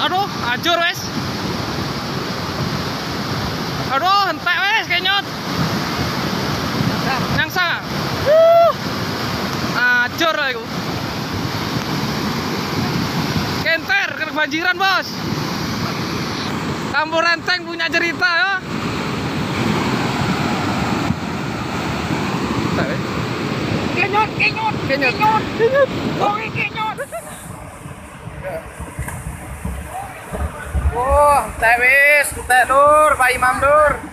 Aduh, ajur wes. Aduh, hentek wes kenyot. Nyangsa. Ajur lah iku. Kenter kena kebanjiran, Bos. Kampung Renteng punya cerita ya. Kenyot. Oh, kenyot. Wah, tewis, entek Dur, Pak Imam Dur.